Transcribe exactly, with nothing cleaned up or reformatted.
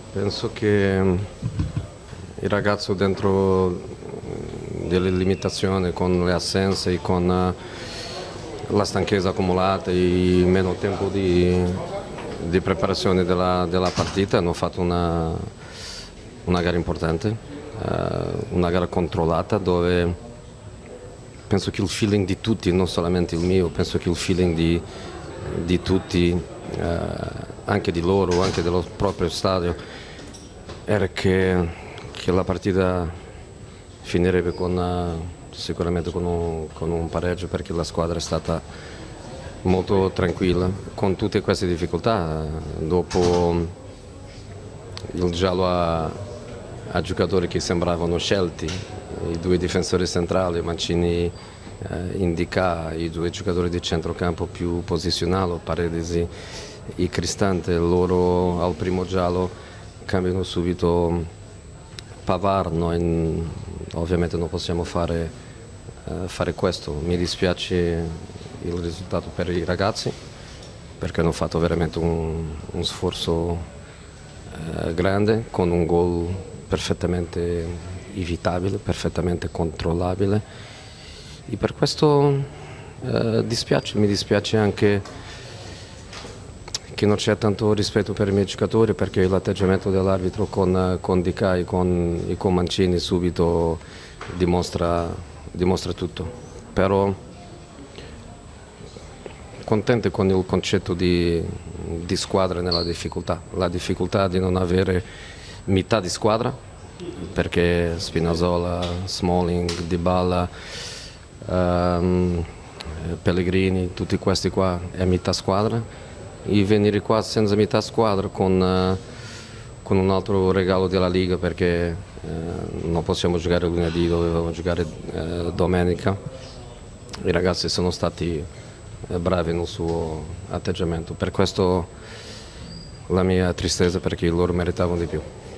Penso che il ragazzo dentro delle limitazioni, con le assenze, con la stanchezza accumulata e meno tempo di, di preparazione della, della partita, hanno fatto una, una gara importante, una gara controllata dove penso che il feeling di tutti, non solamente il mio, penso che il feeling di, di tutti, anche di loro, anche dello proprio stadio, era che, che la partita finirebbe con, sicuramente con un, con un pareggio, perché la squadra è stata molto tranquilla con tutte queste difficoltà. Dopo il giallo a, a giocatori che sembravano scelti, i due difensori centrali, Mancini, eh, Indica, i due giocatori di centrocampo più posizionali, Paredes e Cristante, loro al primo giallo cambiano subito Pavard. Noi ovviamente non possiamo fare, eh, fare questo. Mi dispiace il risultato per i ragazzi, perché hanno fatto veramente un, un sforzo eh, grande, con un gol perfettamente evitabile, perfettamente controllabile, e per questo eh, dispiace, mi dispiace anche che non c'è tanto rispetto per i miei giocatori, perché l'atteggiamento dell'arbitro con, con Dica e con, e con Mancini subito dimostra, dimostra tutto. Però contento con il concetto di, di squadra nella difficoltà, la difficoltà di non avere metà di squadra, perché Spinazzola, Smalling, Dybala, um, Pellegrini, tutti questi qua è metà squadra, e venire qua senza metà squadra con, uh, con un altro regalo della Liga, perché uh, non possiamo giocare lunedì, dovevamo giocare uh, domenica. I ragazzi sono stati uh, bravi nel suo atteggiamento, per questo la mia tristezza, perché loro meritavano di più.